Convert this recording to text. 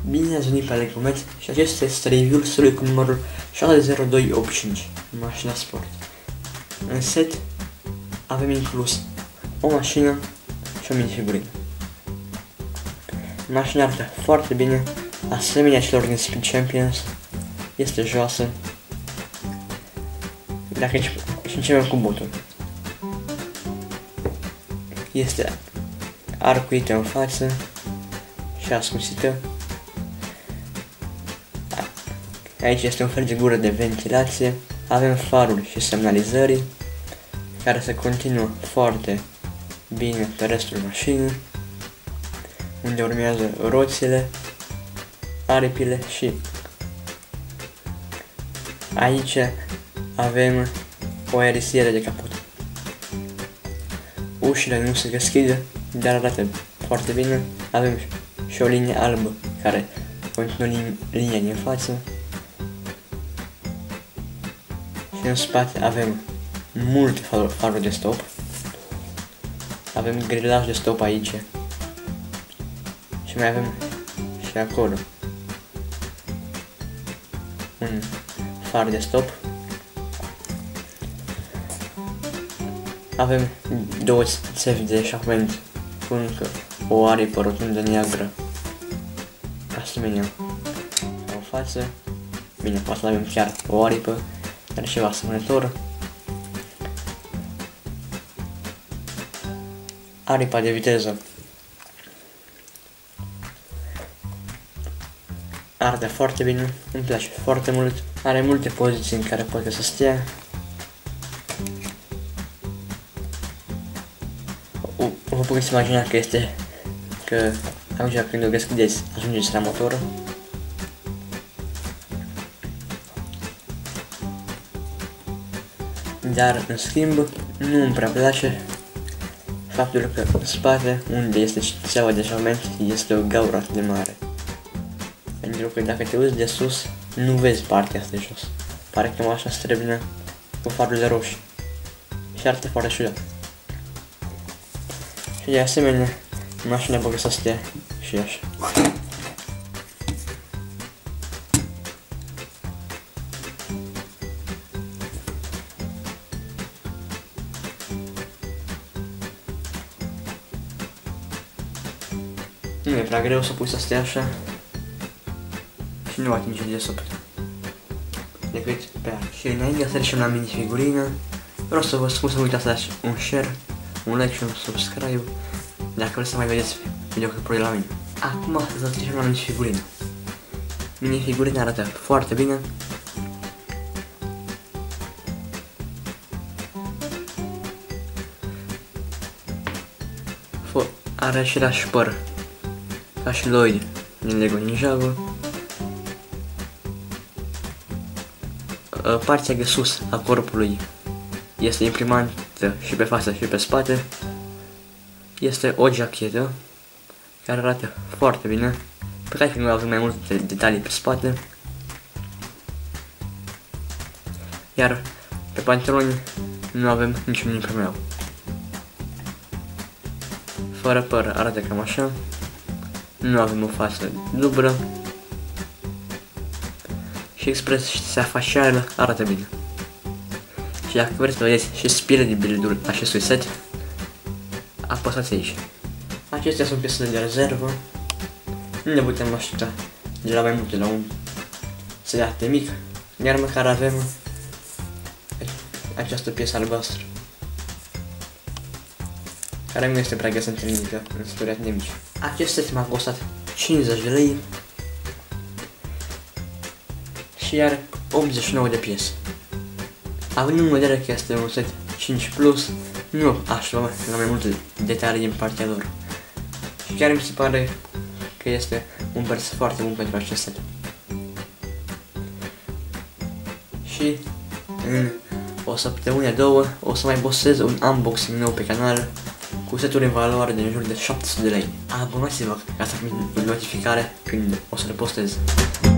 Bine ați venit pe Alecomet și acesta este review-ul sului cu numărul 60285, mașina sport. În set avem inclus o mașină și o minifigurină. Mașina arată foarte bine, asemenea celor din Speed Champions, este joasă. Dacă începem cu botul, este arcuită în față și ascuțită. Aici este un fel de gură de ventilație. Avem farul și semnalizării care se continuă foarte bine pe restul mașinii, unde urmează roțile, aripile și aici avem o aerisiere de capot. Ușile nu se deschid, dar arată foarte bine. Avem și o linie albă care continuă linia din față. Și în spate avem multe faruri de stop. Avem grilaj de stop aici. Și mai avem și acolo un far de stop. Avem două țevi de eșapament cu încă o aripă rotundă neagră, asemenea în față. Bine, poate să avem chiar o aripă, dar ceva asemănător. Aripa de viteză arde foarte bine, îmi place foarte mult, are multe poziții în care poate să stea. Vă puteți imagina că atunci când o deschideți ajungeți la motor. Dar în schimb nu îmi prea place faptul că în spate, unde este țeava de eșapament, este o gaură atât de mare. Pentru că dacă te uiți de sus, nu vezi partea asta de jos. Pare că mașina se termină cu farurile roșii și arată foarte ciudat. Și de asemenea, mașina poate să stea și așa. Nu e prea greu să pui să stea așa și nu atinge desubt decât pe aia. Și înainte să trecem la minifigurină, vreau să vă spun să nu uitați să dați un share, un like și un subscribe dacă vreți să mai vedeți videoclipuri de la mine. Acum să trecem la minifigurină. Minifigurina arată foarte bine. Are același păr ca și Lloyd din Lego Ninjago. Partea de sus a corpului este imprimantă și pe față și pe spate. Este o jachetă care arată foarte bine, pe care nu avem mai multe detalii pe spate. Iar pe pantaloni nu avem niciun imprimeau. Fără păr arată cam așa. Nu avem o față dublă. Și expresia facială arată bine. Și dacă vreți să vedeți și speed de build-ul acestui set, apăsați aici. Acestea sunt piesele de rezervă. Nu ne putem aștepta de la mai multe la un set atât de mic. Iar măcar avem această piesă albastră, care nu este prea găsită întâlnită în seturi atât de mici. Acest set m-a costat 50 de lei și are 89 de piese. Având în vedere că este un set 5+, nu aș lua la mai multe detalii din partea lor. Și chiar mi se pare că este un preț foarte bun pentru acest set. Și în o săptămână, două, o să mai postez un unboxing nou pe canal cu seturi în valoare de în jur de 700 de lei. Abonați-vă ca să primiți notificare când o să le postez.